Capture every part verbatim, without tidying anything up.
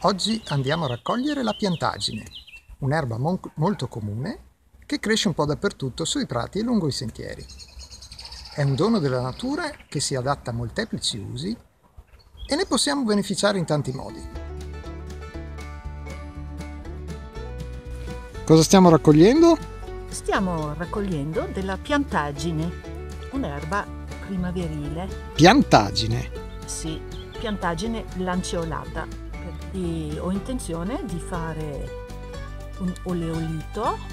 Oggi andiamo a raccogliere la piantagine, un'erba mon- molto comune che cresce un po' dappertutto sui prati e lungo i sentieri. È un dono della natura che si adatta a molteplici usi e ne possiamo beneficiare in tanti modi. Cosa stiamo raccogliendo? Stiamo raccogliendo della piantagine, un'erba primaverile. Piantagine? Sì, piantagine lanceolata. E ho intenzione di fare un oleolito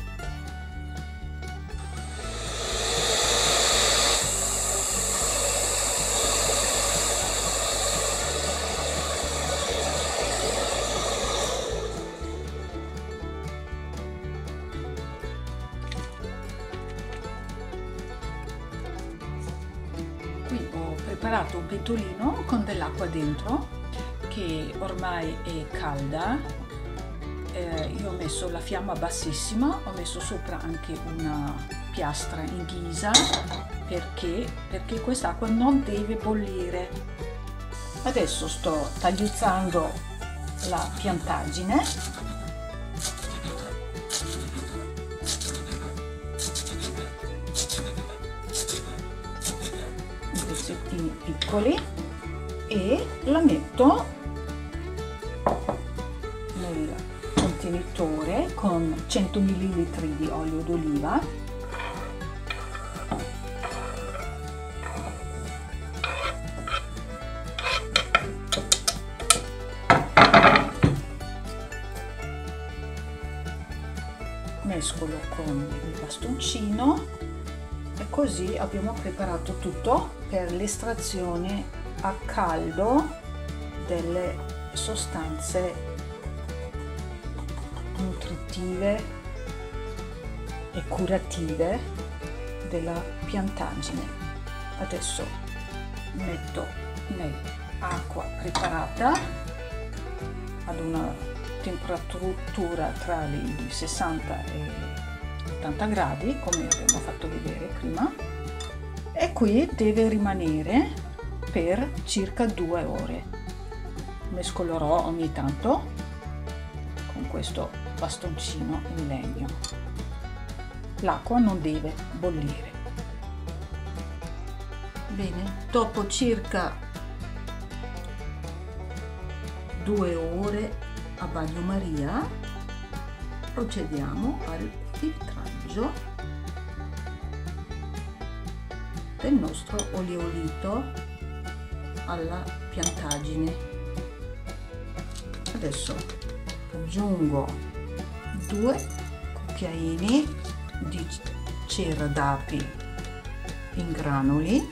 qui ho preparato un pentolino con dell'acqua dentro che ormai è calda. Eh, io ho messo la fiamma bassissima, ho messo sopra anche una piastra in ghisa perché, perché quest'acqua non deve bollire. Adesso sto tagliuzzando la piantagine. In pezzettini piccoli e la metto nel contenitore con cento millilitri di olio d'oliva. Mescolo con il bastoncino e così abbiamo preparato tutto per l'estrazione a caldo delle sostanze nutritive e curative della piantagine. Adesso metto nell'acqua preparata ad una temperatura tra i sessanta e ottanta gradi, come abbiamo fatto vedere prima, e qui deve rimanere per circa due ore. Mescolerò ogni tanto con questo bastoncino in legno. L'acqua non deve bollire. Bene, dopo circa due ore a bagnomaria procediamo al filtraggio del nostro oleolito alla piantagine. Adesso aggiungo due cucchiaini di cera d'api in granuli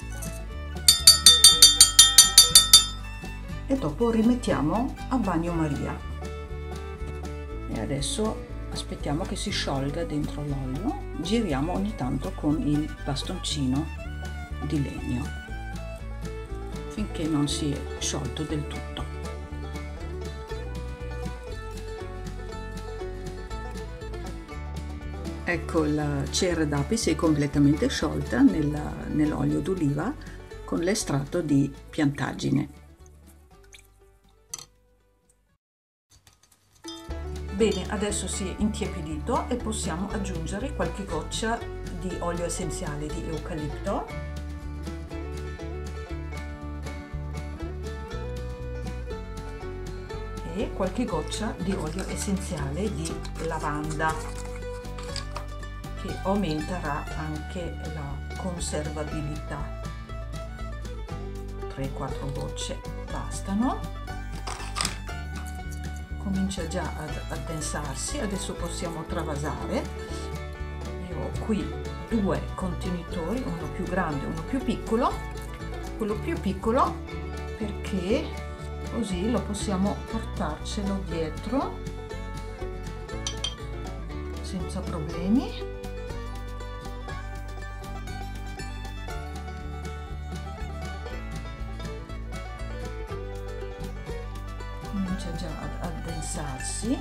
e dopo rimettiamo a bagnomaria. E adesso aspettiamo che si sciolga dentro l'olio, giriamo ogni tanto con il bastoncino di legno finché non si è sciolto del tutto. Ecco, la cera d'api si è completamente sciolta nell'olio d'oliva con l'estratto di piantagine. Bene, adesso si è intiepidito e possiamo aggiungere qualche goccia di olio essenziale di eucalipto e qualche goccia di olio essenziale di lavanda, che aumenterà anche la conservabilità. tre quattro gocce bastano. Comincia già ad addensarsi, adesso possiamo travasare. Io ho qui due contenitori, uno più grande e uno più piccolo. Quello più piccolo perché così lo possiamo portarcelo dietro senza problemi. Comincia già ad addensarsi.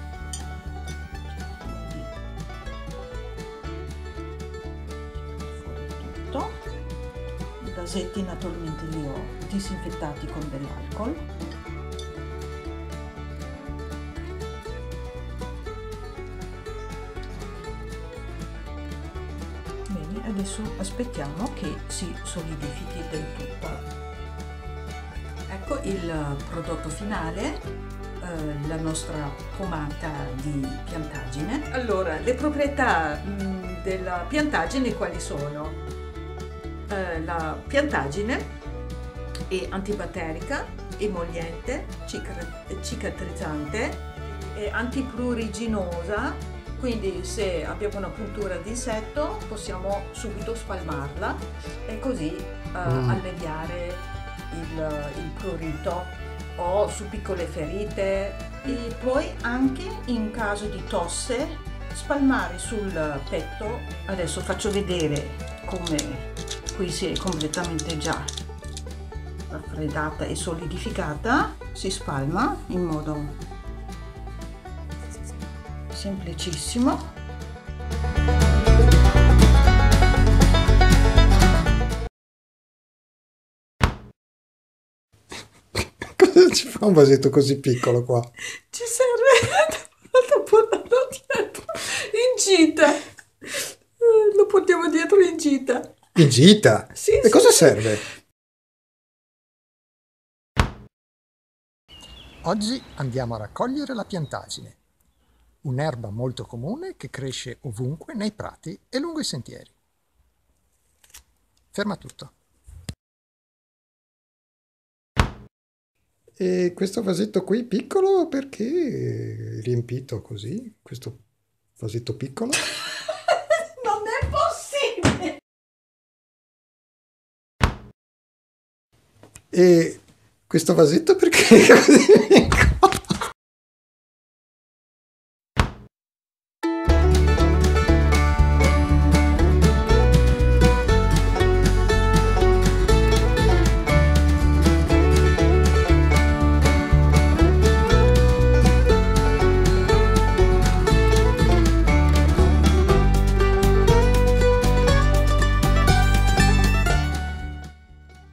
Fuori tutto. I vasetti naturalmente li ho disinfettati con dell'alcol. adesso aspettiamo che si solidifichi del tutto. Ecco il prodotto finale, eh, la nostra pomata di piantagine. Allora, le proprietà mh, della piantagine quali sono? Eh, la piantagine è antibatterica, emolliente, cicatrizzante, è antipruriginosa, quindi se abbiamo una puntura di insetto possiamo subito spalmarla e così uh, mm. alleviare il, il prurito o su piccole ferite, e poi anche in caso di tosse spalmare sul petto. Adesso faccio vedere come qui si è completamente già raffreddata e solidificata. Si spalma in modo semplicissimo. Cosa ci fa un vasetto così piccolo qua? Ci serve lo portiamo dietro in gita, lo portiamo dietro in gita. In gita? Sì, e sì, cosa sì. serve? Oggi andiamo a raccogliere la piantagine, un'erba molto comune che cresce ovunque nei prati e lungo i sentieri. Ferma tutto. E questo vasetto qui piccolo perché è riempito così? Questo vasetto piccolo? Non è possibile! E questo vasetto perché è così piccolo?